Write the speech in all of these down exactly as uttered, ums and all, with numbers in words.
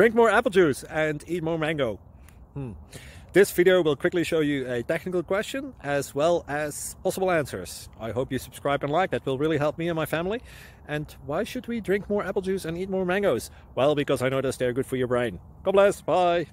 Drink more apple juice and eat more mango. Hmm. This video will quickly show you a technical question as well as possible answers. I hope you subscribe and like, that will really help me and my family. And why should we drink more apple juice and eat more mangoes? Well, because I noticed they're good for your brain. God bless, bye!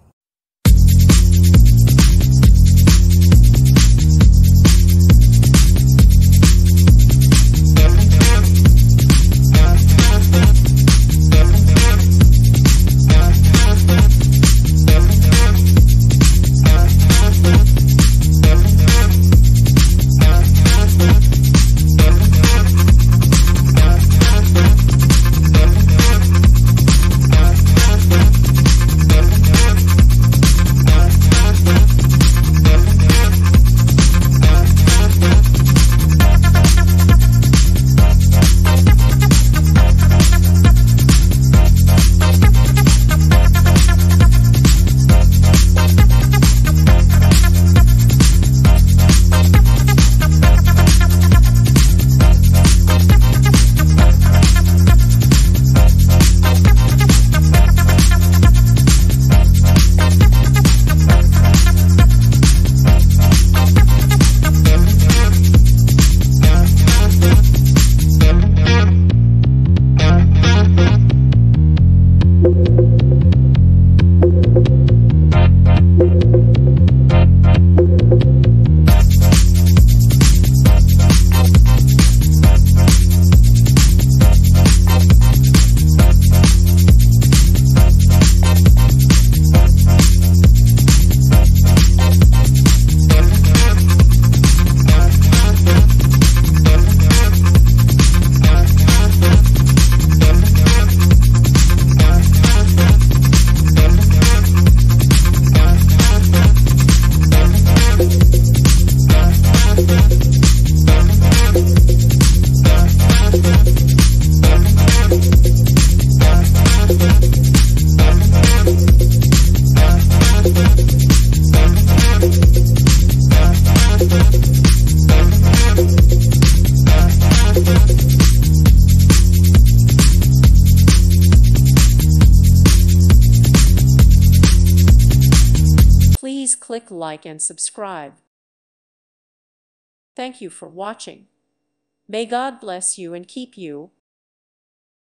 Please click like and subscribe. Thank you for watching. May God bless you and keep you.